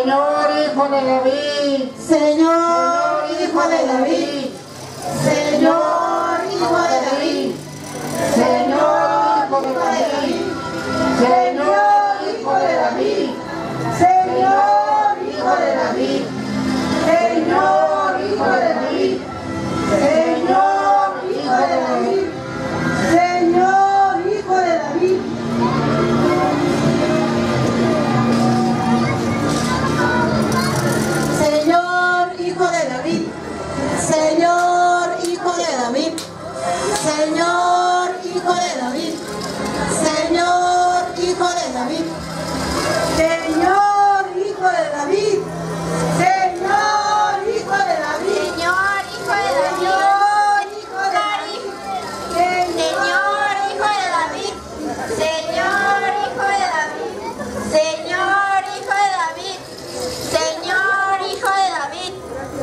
Señor Hijo de David, Señor Hijo de David, Señor Hijo de David, Señor Hijo de David, Señor Hijo de David, Señor Hijo de David, Señor Hijo de David, Señor Hijo de David, Señor Hijo de David. Señor Hijo de David, Señor Hijo de David, Señor Hijo de David, Señor Hijo de David, Señor Hijo de David, Señor Hijo de David, Señor Hijo de David, Señor Hijo de David, Señor Hijo de David, Señor Hijo de David, Señor Hijo de David,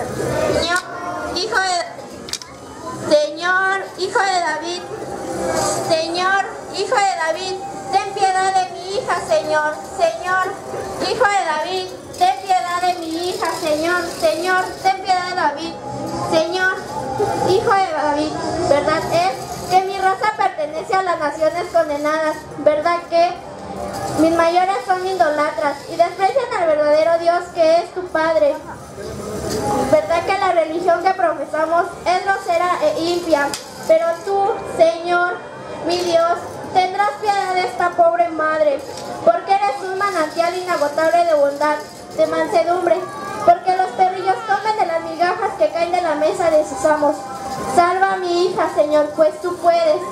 Señor Hijo de David, Señor Hijo de David, ten piedad de mi hija, Señor, Señor Hijo de David, ten piedad de mi hija, Señor, Señor, ten piedad de David, Señor Hijo de David, verdad es que mi raza pertenece a las naciones condenadas, verdad que mis mayores son idolatras y desprecian al verdadero Dios que es tu Padre. Verdad que la religión que profesamos es grosera e impía, pero tú, Señor, mi Dios, tendrás piedad de esta pobre madre, porque eres un manantial inagotable de bondad, de mansedumbre, porque los perrillos comen de las migajas que caen de la mesa de sus amos. Salva a mi hija, Señor, pues tú puedes.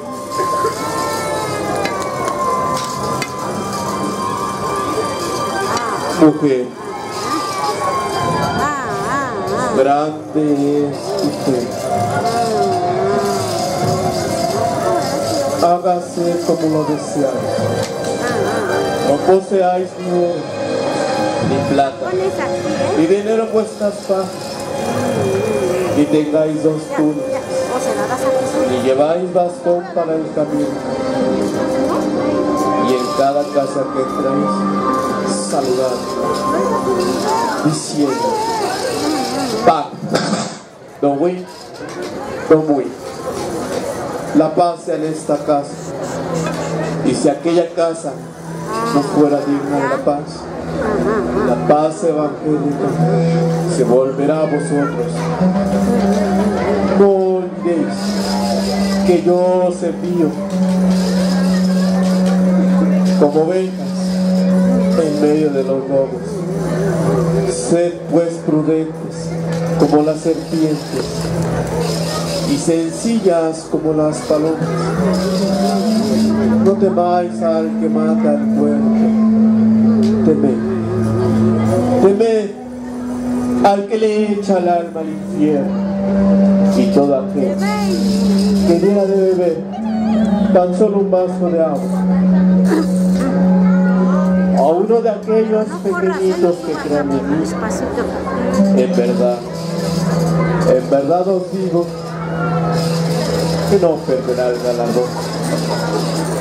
Mujer, grande es tu fe. Hágase como lo deseáis. No poseáis ni oro, ni plata, ni dinero en vuestras fajas, ni tengáis dos túnicas, ni lleváis bastón para el camino. Y en cada casa que entréis, saludad, diciendo: paz, domui, domui. La paz sea en esta casa, y si aquella casa no fuera digna de la paz evangélica se volverá a vosotros. No olvidéis que yo os envío como ovejas en medio de los lobos. Sed pues prudentes como las serpientes y sencillas como las palomas. No temáis al que mata el cuerpo, temed al que le echa el alma al infierno, y todo aquel que diera de beber tan solo un vaso de agua a uno de aquellos pequeñitos que creen en mí, en verdad os digo que no perderá el galardón.